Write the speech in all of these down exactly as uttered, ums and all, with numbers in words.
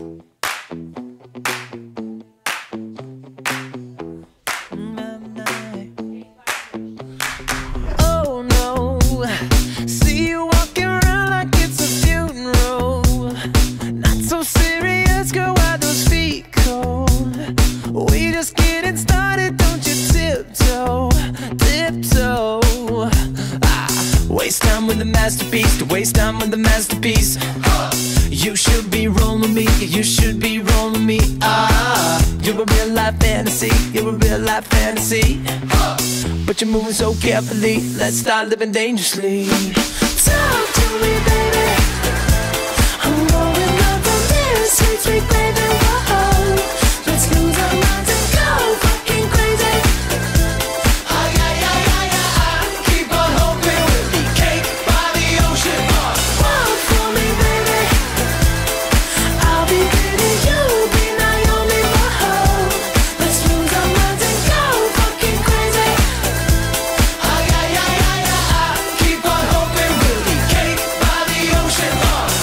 Oh no, see you walking around like it's a funeral. Not so serious, girl, why those feet cold? We just getting started, don't you tiptoe, tiptoe. Ah, waste time with the masterpiece, to waste time with the masterpiece. You should be rolling me, you should be rolling me. Ah, you're a real life fantasy, you're a real life fantasy. But you're moving so carefully, let's start living dangerously. Talk to me, baby. I'm rolling up on this sweet, sweet baby. Whoa, let's lose our minds and go fucking crazy. Ay, ay, ay, ay, ay, keep on hoping we'll be cake by the ocean. Walk for me, baby. I'll be pretty, you'll be Naomi. Whoa, let's lose our minds and go fucking crazy. Ay, ay, ay, ay, ay, keep on hoping we'll be cake by the ocean.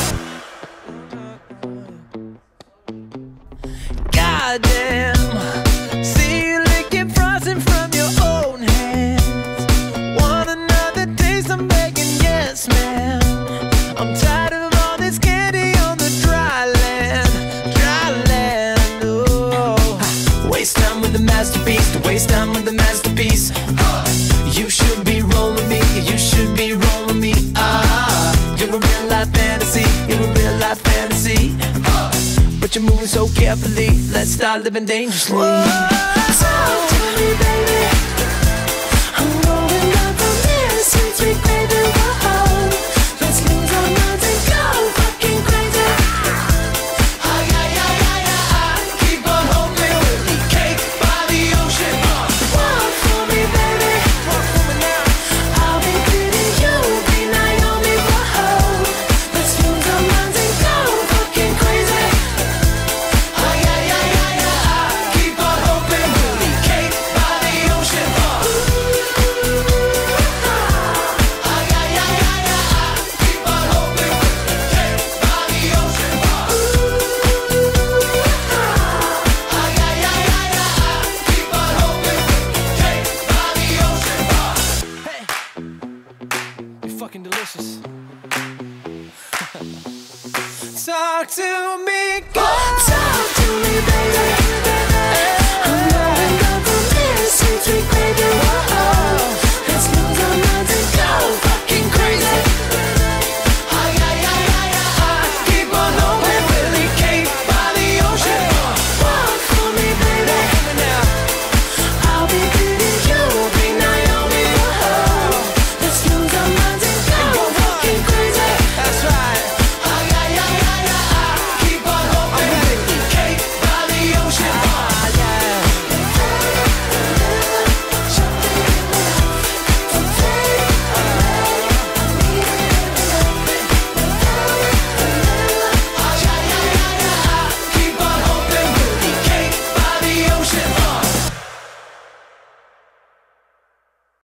Goddamn, see you licking frosting from your own hands. Want another taste? I'm begging, yes, ma'am. I'm tired of all this candy on the dry land, dry land. Oh, waste time with the masterpiece, to waste time with the masterpiece. You should be rolling me, you should be rolling me. Ah, you're a real life fantasy, you're a real life fantasy. But you're moving so carefully, let's start living dangerously. Talk to me, baby. I'm rolling up on this sweet, sweet baby. Whoa, let's lose our minds and go fucking crazy. Ay, ay, ay, ay, ay, keep on hoping we'll be cake by the ocean. Walk for me, baby. Walk for me now. I'll be pretty, you'll be Naomi. Whoa, let's lose our minds and go fucking crazy. Ay, ay, ay, ay, ay, keep on hoping we'll be cake by the ocean. Ay, ay, ay, ay, ay, keep on hoping we'll be cake by the ocean. Ay, ay, ay, ay, ay, keep on hoping we'll be cake by the ocean. Hey, you're fucking delicious. Talk to me, girl.